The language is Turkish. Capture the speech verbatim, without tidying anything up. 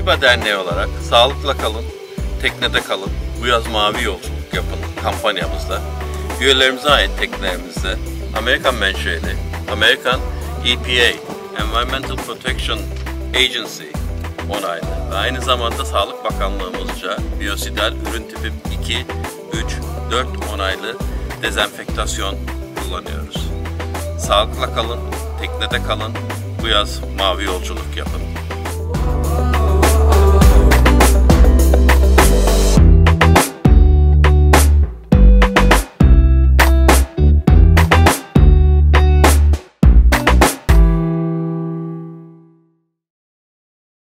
Fiba Derneği olarak sağlıkla kalın, teknede kalın, bu yaz mavi yolculuk yapın kampanyamızda üyelerimize ait teknelerimizde Amerikan menşeli, Amerikan E P A, Environmental Protection Agency onaylı ve aynı zamanda Sağlık Bakanlığımızca biyosidal ürün tipi iki, üç, dört onaylı dezenfektasyon kullanıyoruz. Sağlıkla kalın, teknede kalın, bu yaz mavi yolculuk yapın.